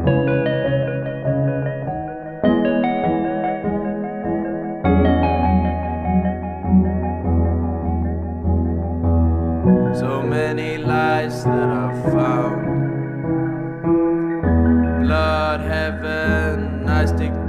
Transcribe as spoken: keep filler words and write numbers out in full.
So many lies that I've found. Blood, heaven, I stick